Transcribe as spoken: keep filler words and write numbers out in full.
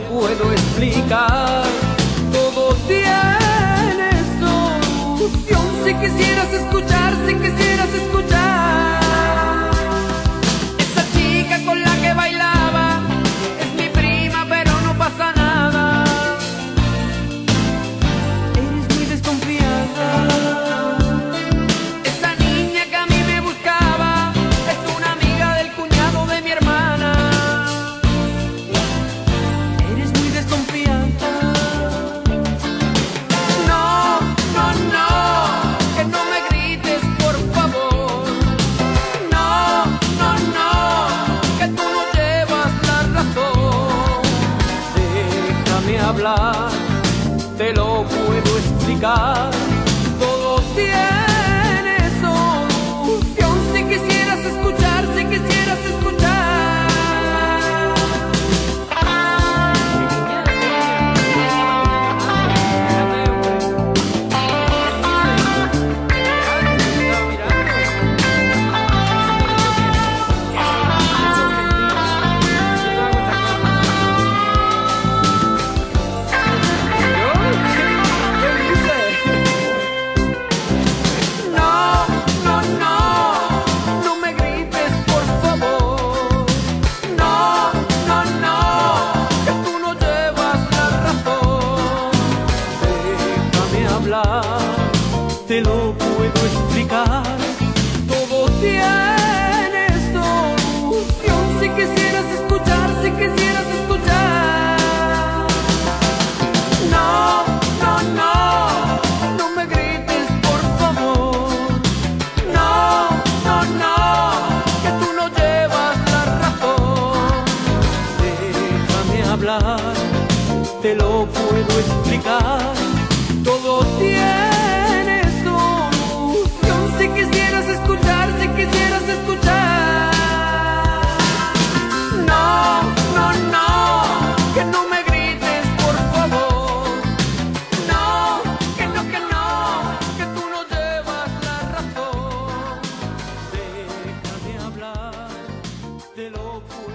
puedo explicar. Todo tiene solución. Si quisieras escuchar, si quisieras escuchar. Esa chica con la que bailaba es mi prima, pero no pasa nada. Eres muy desconfiada. Esa niña que a mí me buscaba es una amiga del cuñado de mi hermana. Eres muy desconfiada. No, no, no, que no me grites, por favor. No, no, no, que tú no llevas la razón. Déjame hablar, te lo puedo explicar. Todo tiene solución. Si quisieras escuchar, si quisieras escuchar. No, no, no, no me grites, por favor. No, no, no, que tú no llevas la razón. Déjame hablar, te lo puedo explicar. Todo tiene solución. Si quisieras escuchar, si quisieras escuchar. No, no, no, no me grites, por favor. No, no, no, que tú no llevas la razón. Déjame hablar, te lo puedo explicar. Todo tiene solución. Si quisieras escuchar, si quisieras escuchar. No, no, no, que no me grites, por favor. No, que no, que no, que tú no llevas la razón. Déjame hablar, te lo puedo